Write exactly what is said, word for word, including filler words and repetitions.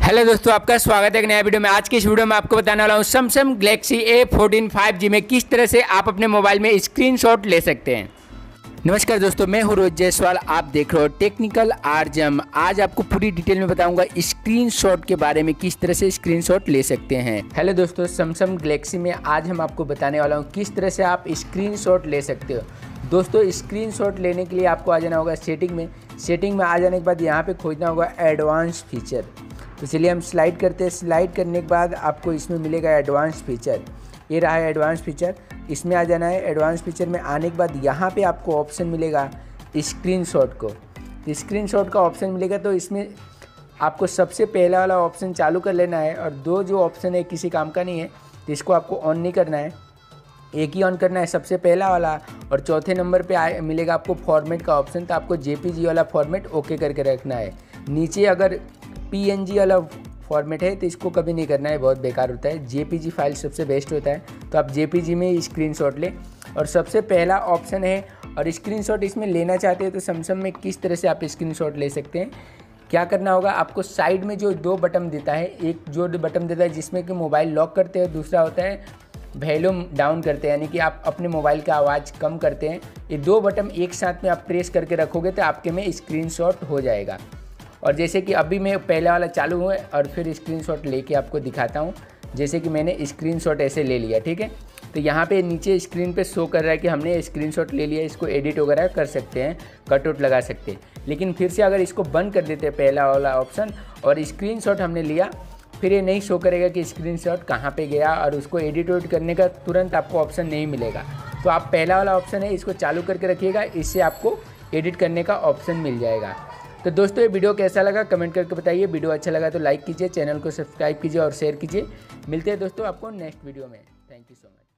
Hello दोस्तों, आपका स्वागत है एक नया वीडियो में। आज की इस वीडियो में आपको बताने वाला हूँ Samsung Galaxy A fourteen five G में किस तरह से आप अपने मोबाइल में स्क्रीनशॉट ले सकते हैं। नमस्कार दोस्तों, मैं हूँ रोहित जायसवाल, आप देख रहे हो टेक्निकल आरजम। आज आपको पूरी डिटेल में बताऊंगा स्क्रीनशॉट के बारे में, किस तरह से स्क्रीनशॉट ले सकते हैं। हेलो दोस्तों, सैमसंग गैलेक्सी में आज हम आपको बताने वाला हूँ किस तरह से आप स्क्रीनशॉट ले सकते हो। दोस्तों, स्क्रीनशॉट लेने के लिए आपको आ जाना होगा सेटिंग में। सेटिंग में आ जाने के बाद यहाँ पे खोजना होगा एडवांस फीचर। तो चलिए हम स्लाइड करते हैं। स्लाइड करने के बाद आपको इसमें मिलेगा एडवांस फीचर। ये रहा है एडवांस फीचर, इसमें आ जाना है। एडवांस फीचर में आने के बाद यहाँ पे आपको ऑप्शन मिलेगा स्क्रीनशॉट को। स्क्रीनशॉट का ऑप्शन मिलेगा तो इसमें आपको सबसे पहला वाला ऑप्शन चालू कर लेना है, और दो जो ऑप्शन है किसी काम का नहीं है, तो इसको आपको ऑन नहीं करना है, एक ही ऑन करना है, सबसे पहला वाला। और चौथे नंबर पे आए मिलेगा आपको फॉर्मेट का ऑप्शन, तो आपको जेपीजी वाला फॉर्मेट ओके करके रखना है। नीचे अगर पीएनजी वाला फॉर्मेट है तो इसको कभी नहीं करना है, बहुत बेकार होता है। जेपीजी फाइल सबसे बेस्ट होता है, तो आप जेपीजी में स्क्रीनशॉट लें। और सबसे पहला ऑप्शन है, और स्क्रीनशॉट इसमें लेना चाहते हैं तो सैमसंग में किस तरह से आप स्क्रीनशॉट ले सकते हैं। क्या करना होगा, आपको साइड में जो दो बटन देता है, एक जो बटन देता है जिसमें कि मोबाइल लॉक करते हैं, दूसरा होता है वॉल्यूम डाउन करते हैं, यानी कि आप अपने मोबाइल का आवाज़ कम करते हैं। ये दो बटन एक साथ में आप प्रेस करके रखोगे तो आपके में स्क्रीनशॉट हो जाएगा। और जैसे कि अभी मैं पहला वाला चालू हुआ और फिर स्क्रीनशॉट लेके आपको दिखाता हूँ। जैसे कि मैंने स्क्रीनशॉट ऐसे ले लिया, ठीक है। तो यहाँ पे नीचे स्क्रीन पे शो कर रहा है कि हमने स्क्रीनशॉट ले लिया। इसको एडिट वगैरह कर सकते हैं, कटआउट लगा सकते हैं। लेकिन फिर से अगर इसको बंद कर देते हैं पहला वाला ऑप्शन, और स्क्रीनशॉट हमने लिया, फिर ये नहीं शो करेगा कि स्क्रीनशॉट कहाँ पे गया, और उसको एडिट वेडिट करने का तुरंत आपको ऑप्शन नहीं मिलेगा। तो आप पहला वाला ऑप्शन है, इसको चालू करके रखिएगा, इससे आपको एडिट करने का ऑप्शन मिल जाएगा। तो दोस्तों, ये वीडियो कैसा लगा कमेंट करके बताइए। वीडियो अच्छा लगा तो लाइक कीजिए, चैनल को सब्सक्राइब कीजिए और शेयर कीजिए। मिलते हैं दोस्तों आपको नेक्स्ट वीडियो में। Thank you so much.